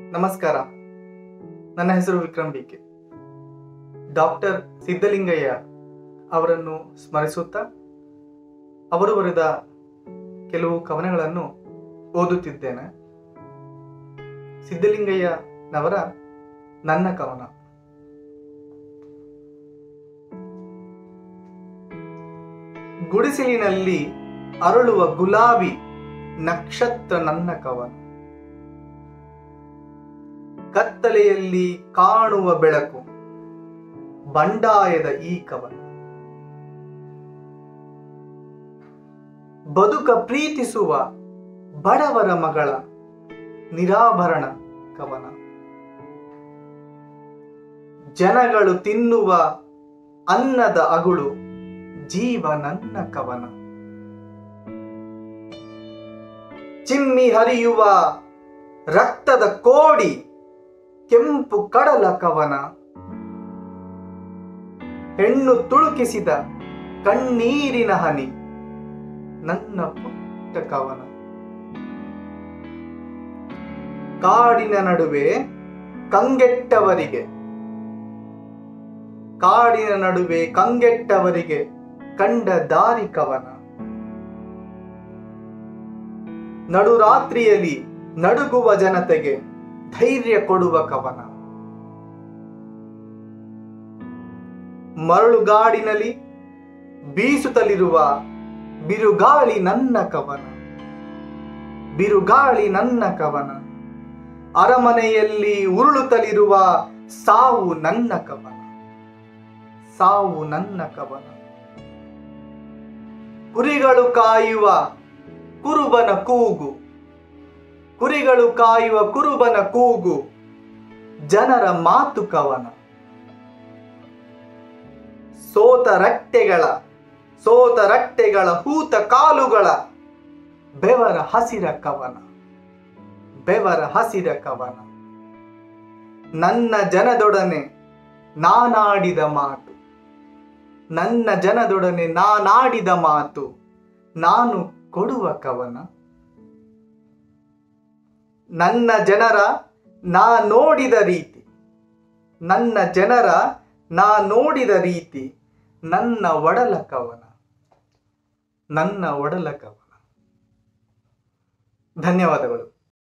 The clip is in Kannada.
ನಮಸ್ಕಾರ. ನನ್ನ ಹೆಸರು ವಿಕ್ರಮ್ ಬಿಕೆ. ಡಾಕ್ಟರ್ ಸಿದ್ಧಲಿಂಗಯ್ಯ ಅವರನ್ನು ಸ್ಮರಿಸುತ್ತಾ ಅವರು ಬರೆದ ಕೆಲವು ಕವನಗಳನ್ನು ಓದುತ್ತಿದ್ದೇನೆ. ಸಿದ್ಧಲಿಂಗಯ್ಯನವರ ನನ್ನ ಕವನ. ಗುಡಿಸಿಲಿನಲ್ಲಿ ಅರಳುವ ಗುಲಾಬಿ ನಕ್ಷತ್ರ ನನ್ನ ಕವನ. ಕತ್ತಲೆಯಲ್ಲಿ ಕಾಣುವ ಬೆಳಕು ಬಂಡಾಯದ ಈ ಕವನ. ಬದುಕ ಪ್ರೀತಿಸುವ ಬಡವರ ಮಗಳ ನಿರಾಭರಣ ಕವನ. ಜನಗಳು ತಿನ್ನುವ ಅನ್ನದ ಅಗುಳು ಜೀವ ನನ್ನ ಕವನ. ಚಿಮ್ಮಿ ಹರಿಯುವ ರಕ್ತದ ಕೋಡಿ ಕೆಂಪು ಕಡಲ ಕವನ. ಹೆಣ್ಣು ತುಳುಕಿಸಿದ ಕಣ್ಣೀರಿನ ಹನಿ ನನ್ನ ಪುಟ್ಟ ಕವನ. ಕಾಡಿನ ನಡುವೆ ಕಂಗೆಟ್ಟವರಿಗೆ ಕಂಡ ದಾರಿ ಕವನ. ನಡುರಾತ್ರಿಯಲ್ಲಿ ನಡುಗುವ ಜನತೆಗೆ ಧೈರ್ಯ ಕೊಡುವ ಕವನ. ಮರಳುಗಾಡಿನಲ್ಲಿ ಬೀಸುತ್ತಲಿರುವ ಬಿರುಗಾಳಿ ನನ್ನ ಕವನ. ಅರಮನೆಯಲ್ಲಿ ಉರುಳುತ್ತಲಿರುವ ಸಾವು ನನ್ನ ಕವನ. ಕುರಿಗಳು ಕಾಯುವ ಕುರುಬನ ಕೂಗು ಜನರ ಮಾತು ಕವನ. ಸೋತ ರಟ್ಟೆಗಳ ಹೂತ ಕಾಲುಗಳ ಬೆವರ ಹಸಿರ ಕವನ. ನನ್ನ ಜನದೊಡನೆ ನಾನಾಡಿದ ಮಾತು ನಾನು ಕೊಡುವ ಕವನ. ನನ್ನ ಜನರ ನಾ ನೋಡಿದ ರೀತಿ ನನ್ನ ಒಡಲ ಕವನ. ಧನ್ಯವಾದಗಳು.